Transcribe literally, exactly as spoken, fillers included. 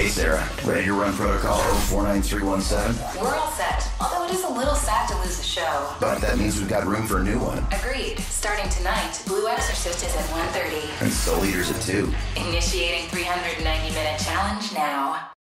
Hey, Sarah. Ready to run protocol oh four nine three one seven? We're all set, although it is a little sad to lose the show. But that means we've got room for a new one. Agreed. Starting tonight, Blue Exorcist is at one thirty. And Soul Eater's at two. Initiating three hundred ninety minute challenge now.